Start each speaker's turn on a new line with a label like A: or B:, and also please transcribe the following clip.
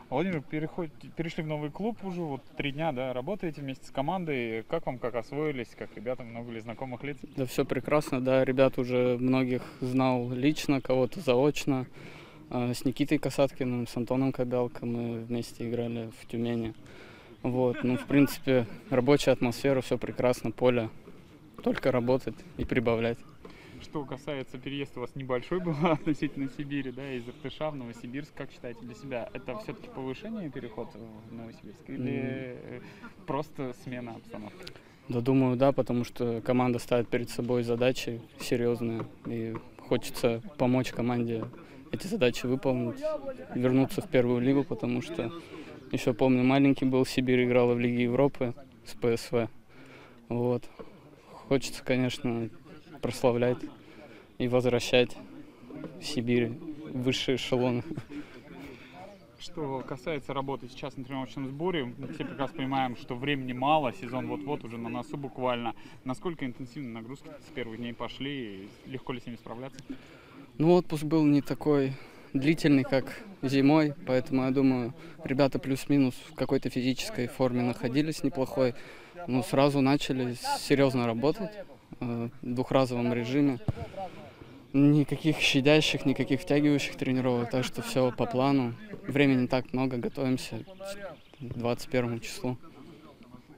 A: Владимир, перешли в новый клуб уже, вот 3 дня, да, работаете вместе с командой. Как вам, как освоились, как ребята, много ли знакомых лиц?
B: Да, все прекрасно, да, ребят уже многих знал лично, кого-то заочно. С Никитой Касаткиным, с Антоном Кобялко мы вместе играли в Тюмени. Вот, ну, в принципе, рабочая атмосфера, все прекрасно, поле, только работать и прибавлять.
A: Что касается переезда, у вас небольшой был относительно Сибири, да, из Иртыша в Новосибирск. Как считаете для себя, это все-таки повышение переход в Новосибирск или просто смена обстановки?
B: Да, думаю, да, потому что команда ставит перед собой задачи серьезные, и хочется помочь команде эти задачи выполнить, вернуться в первую лигу, потому что еще помню, маленький был, Сибирь играла в Лиге Европы с ПСВ. Вот. Хочется, конечно, прославлять и возвращать Сибирь в высшие эшелоны.
A: Что касается работы сейчас на тренировочном сборе, мы все прекрасно понимаем, что времени мало, сезон вот-вот уже на носу буквально. Насколько интенсивные нагрузки с первых дней пошли, и легко ли с ними справляться?
B: Ну, отпуск был не такой длительный, как зимой, поэтому, я думаю, ребята плюс-минус в какой-то физической форме находились неплохой. Но сразу начали серьезно работать в двухразовом режиме. Никаких щадящих, никаких втягивающих тренировок, так что все по плану. Времени не так много, готовимся к 21 числу.